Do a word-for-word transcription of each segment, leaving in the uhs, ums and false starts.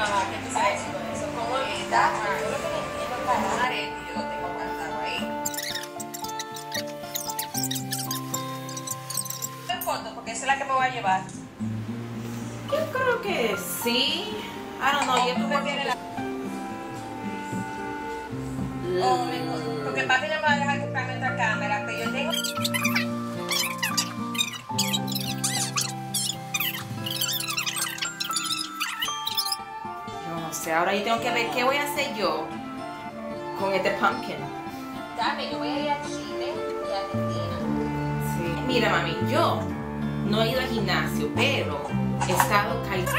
Ah, ¿qué tú sabes con eso? ¿Cómo está? Yo lo que no entiendo es la arete y yo lo tengo apartado ahí. ¿Qué foto? Porque esa es la que me voy a llevar. Yo creo que sí. I don't know. Yo ¿Tú prefieres la...? Oh, me... Porque papi no me va a dejar comprarme otra cámara, que yo tengo... No sé, ahora yo tengo que ver qué voy a hacer yo con este pumpkin. Dame, yo voy a ir a Chile y a Argentina. Sí. Mira, mami, yo no he ido al gimnasio, pero he estado caída.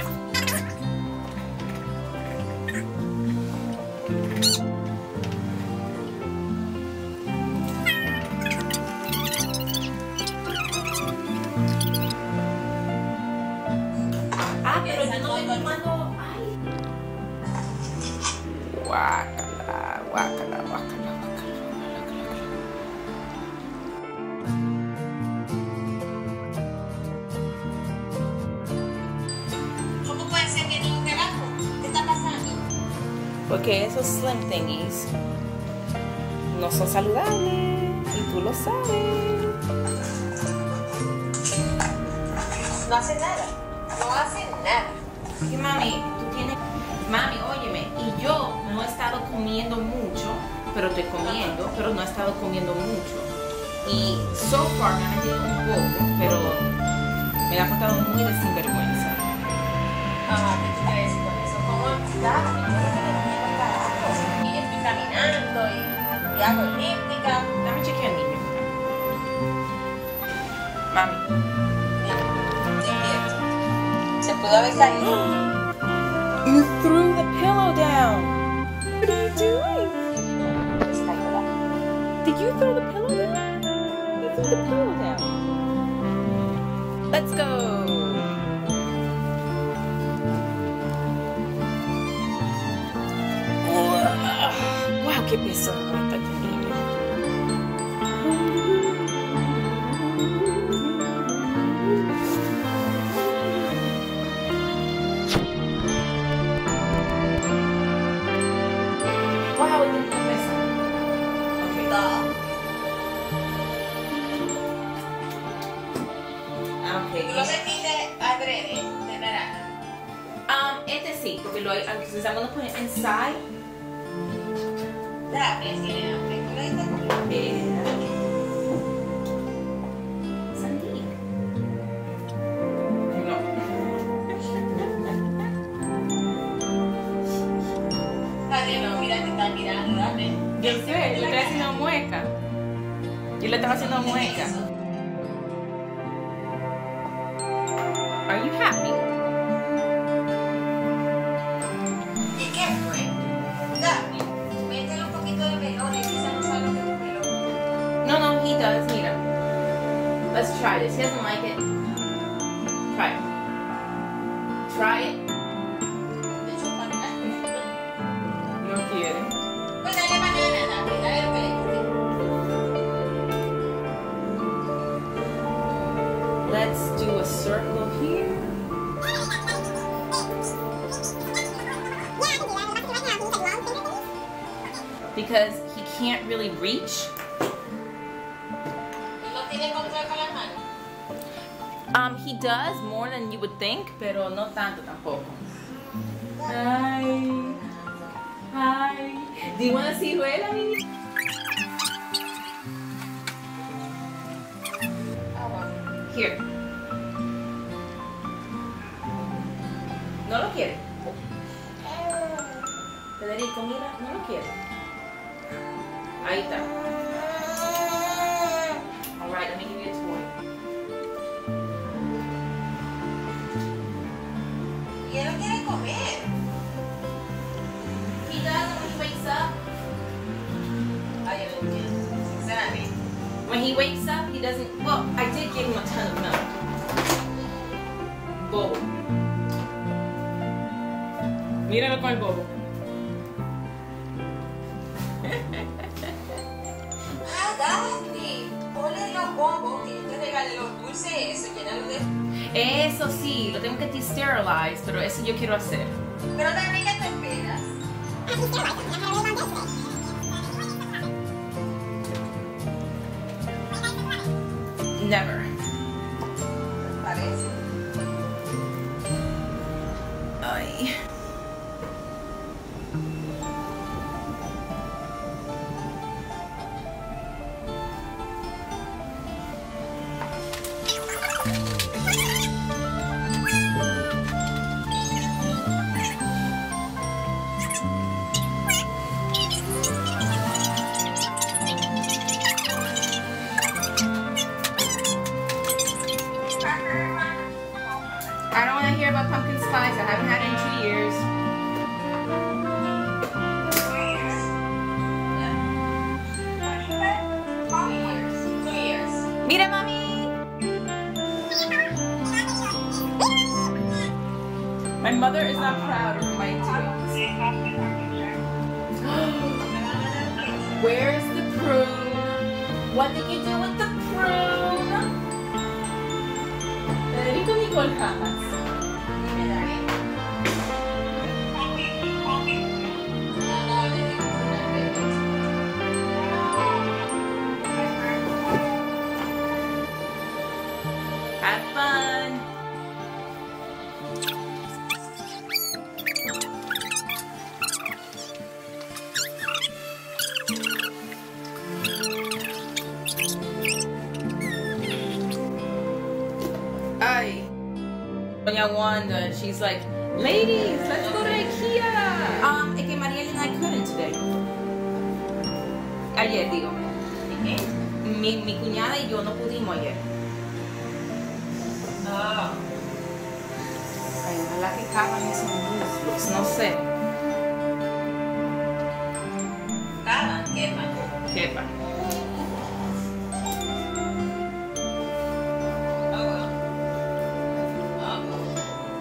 Ah, pero yo no estoy tomando. Ay. Guácala, guácala, guácala, guácala, guácala. ¿Cómo puede ser que no te bajo? ¿Qué está pasando? Porque esos slim thingies no son saludables y tú lo sabes. No hace nada. No hace nada. Y mami, tú tienes... Mami, óyeme, y yo no he estado comiendo mucho, pero estoy comiendo, pero no he estado comiendo mucho. Y so far me ha metido un poco, pero me ha portado muy de sinvergüenza. Ah, ¿qué tú quieres decir con eso? ¿Cómo está? Yo lo que no entiendo, carajo. Y estoy caminando y, y hago elíptica. Dame chequear al niño. Mami. Se pudo haber caído. You threw the pillow down. What are you doing? Did you throw the pillow down? You threw the pillow down. Let's go. Wow, qué peso aguanta este niño. Wow, it didn't peso. Okay. Okay. ¿Tú lo metiste adrede de naranja? Um, este sí, porque lo because I'm gonna put it inside. Dame, tiene hambre. ¿Tú le diste comida? Eh, sandía. No. Dale, no, mira, te están mirando, dame. Yo sé, yo le estoy haciendo mueca. Yo le estaba haciendo mueca. Are you happy? ¿Y qué fue? Dame, métele un poquito de melón y quizás no sabe lo que es un melón. No, no, he does. Mira. Let's try this. He doesn't like it. Try it. Try it. De hecho, banana. No quiere. Pues dale banana, dame, dale lo que le guste. Let's do a circle here. Because he can't really reach. ¿No tiene control con las manos? Um, he does more than you would think, pero no tanto tampoco. Hi. Hi. Do you want to see ciruela, niña? Ah, bueno. Here. ¿No lo quiere? Federico, mira, no lo quiere. Ahí está. Alright, let me give you a toy. Y él no quiere comer. He does when he wakes up. Ay, yo no entiendo. Sinceramente. When he wakes up, he doesn't. Well, I did give him a ton of milk. Bobo. Míralo con el bobo. Ah, Daphne. Ponle los bobos que yo te regalé los dulces, eso, llénalo de... Eso sí, lo tengo que desterilize, pero eso yo quiero hacer. Pero también que te esperas. Never. Parece. Ay. I don't want to hear about pumpkin spice. I haven't had it in two years. Two years. Mira, mami. My mother is not proud of my twins. Where's the prune? What did you do with the prune? Federico Nicole Jamas. Have fun. Ay. Doña Wanda, she's like, ladies, let's go to IKEA. Um, es que Mariel and I couldn't today. Ayer, digo. Mi, mi cuñada y yo no pudimos ayer. Oh. Ay, ojalá que caban esos muslos, no sé. Caban, quepan. Quepa. Oh, well. Oh, well.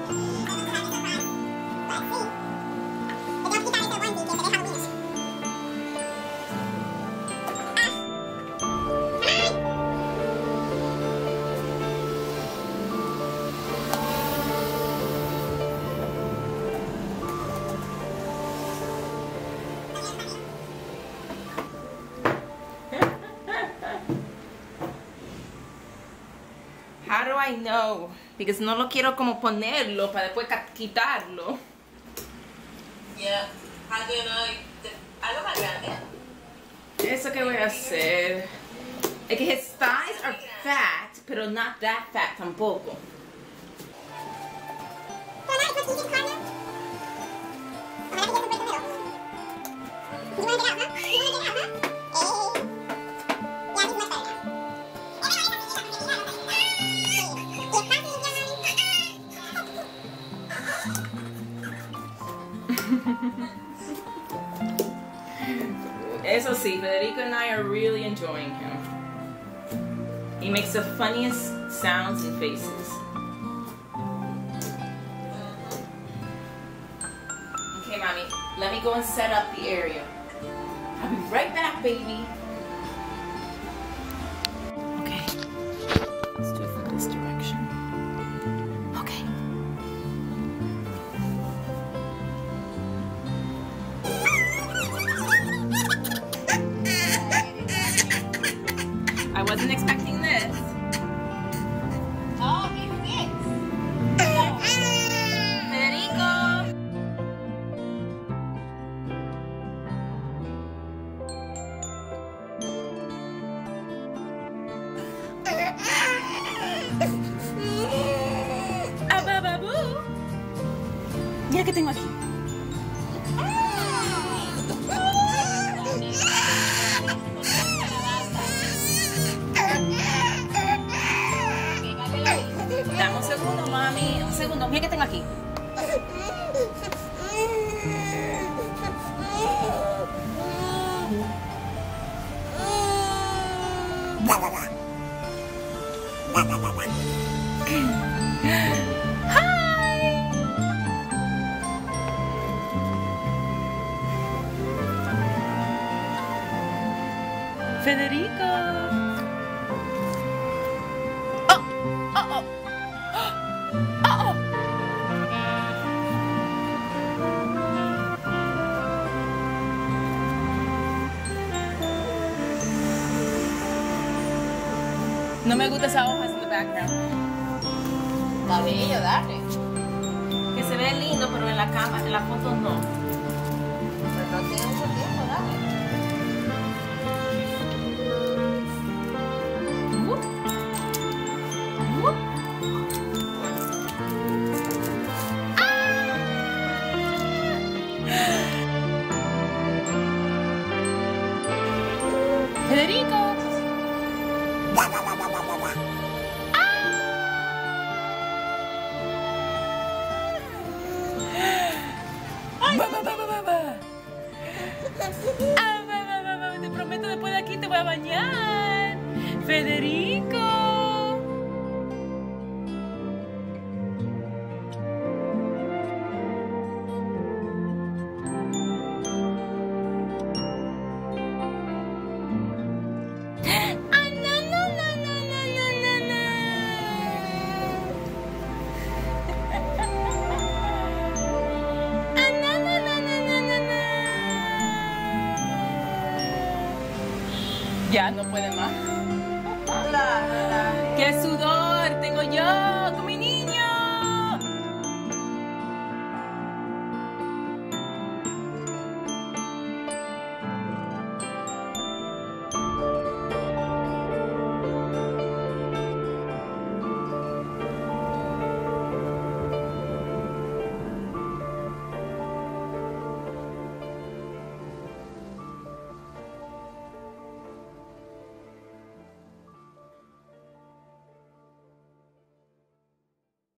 How do I know? Because no lo quiero como ponerlo para después quitarlo. Yeah. How do you know? Algo más grande. Eso que voy a hacer. Es que his thighs are fat, pero not that fat tampoco. Eso sí, Federico and I are really enjoying him. He makes the funniest sounds and faces. Okay, mommy, let me go and set up the area. I'll be right back, baby. Okay, let's do it from this direction. Okay. I wasn't expecting this. Oh, it's this. Federico! Abababu. Mira que tengo aquí. Dame un segundo, mami. Un segundo. Mira que tengo aquí. Federico. Oh, oh, oh. Oh, oh. No me gusta esa hoja in the background. Está bello, dale. Que se ve lindo, pero en la cámara, en la foto no. Pero no tiene mucho tiempo, dale. Uh, uh. Federico. Ay, va, va, va, va, va. Ah, va, va, va, va. Te prometo después de aquí te voy a bañar. Federico. Ya no puede más. Hola, hola. Que su